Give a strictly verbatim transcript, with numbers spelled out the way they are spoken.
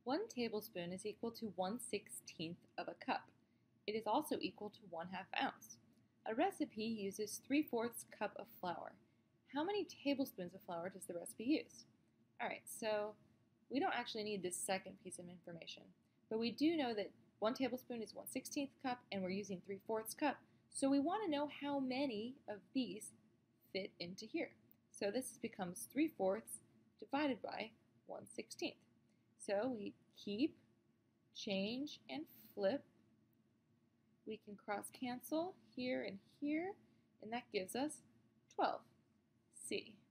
One tablespoon is equal to one sixteenth of a cup. It is also equal to one half ounce. A recipe uses three fourths cup of flour. How many tablespoons of flour does the recipe use? All right, so we don't actually need this second piece of information, but we do know that one tablespoon is one sixteenth cup and we're using three fourths cup, so we want to know how many of these fit into here. So this becomes three fourths divided by one sixteenth. So we keep, change, and flip. We can cross cancel here and here, and that gives us twelve. C.